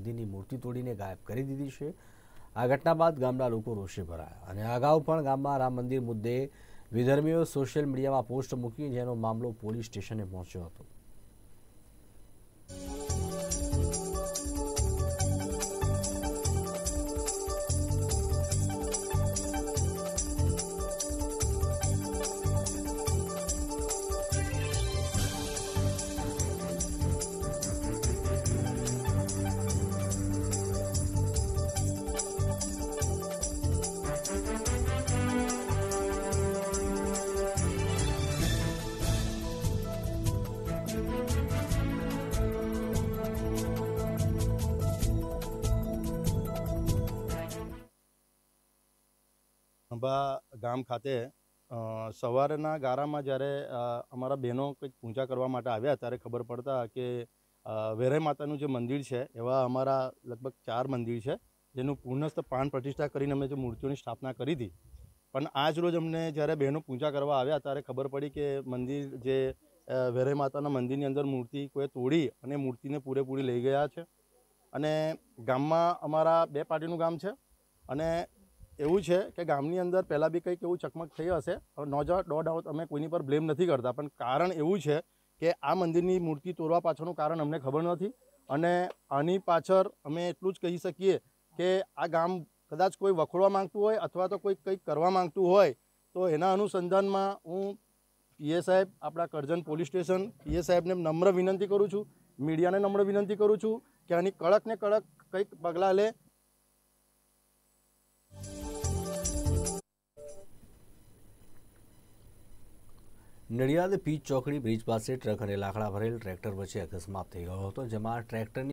મંદિરની મૂર્તિ તોડીને ગાયબ કરી દીધી છે। આ ઘટના બાદ ગામના લોકો રોષે ભરાયા અને અગાઉ પણ ગામમાં રામ મંદિર મુદ્દે વિધર્મીઓએ સોશિયલ મીડિયામાં પોસ્ટ મૂકી, જેનો મામલો પોલીસ સ્ટેશને પહોંચ્યો હતો। અંબા ગામ ખાતે સવારના ગારામાં જ્યારે અમારા બહેનો કંઈક પૂજા કરવા માટે આવ્યા ત્યારે ખબર પડતા કે વેરાઈ માતાનું જે મંદિર છે એવા અમારા લગભગ 4 મંદિર છે, જેનું પૂર્ણસ્થ પ્રાણ પ્રતિષ્ઠા કરીને અમે જે મૂર્તિઓની સ્થાપના કરી હતી। પણ આજ રોજ અમને જ્યારે બહેનો પૂજા કરવા આવ્યા ત્યારે ખબર પડી કે મંદિર જે વેરાઈ માતાના મંદિરની અંદર મૂર્તિ કોઈ તોડી અને મૂર્તિને પૂરેપૂરી લઈ ગયા છે। અને ગામમાં અમારા 2 પાર્ટીનું ગામ છે અને એવું છે કે ગામની અંદર પહેલાં બી કંઈક એવું ચકમક થઈ હશે, નો ડાઉટ અમે કોઈની પર બ્લેમ નથી કરતા, પણ કારણ એવું છે કે આ મંદિરની મૂર્તિ તોડવા પાછળનું કારણ અમને ખબર નથી। અને આની પાછળ અમે એટલું જ કહી શકીએ કે આ ગામ કદાચ કોઈ વખોડવા માંગતું હોય અથવા તો કોઈ કંઈક કરવા માંગતું હોય તો એના અનુસંધાનમાં હું પીએ સાહેબ, આપણા કરજણ પોલીસ સ્ટેશન પીએ સાહેબને નમ્ર વિનંતી કરું છું, મીડિયાને નમ્ર વિનંતી કરું છું કે આની કડક ને કડક કંઈક પગલાં લે। નડિયાદ પીચ ચોકડી બ્રિજ પાસે ટ્રક અને લાકડા ભરેલ ટ્રેક્ટર વચ્ચે અકસ્માત થઈ ગયો હતો, જેમાં ટ્રેક્ટરની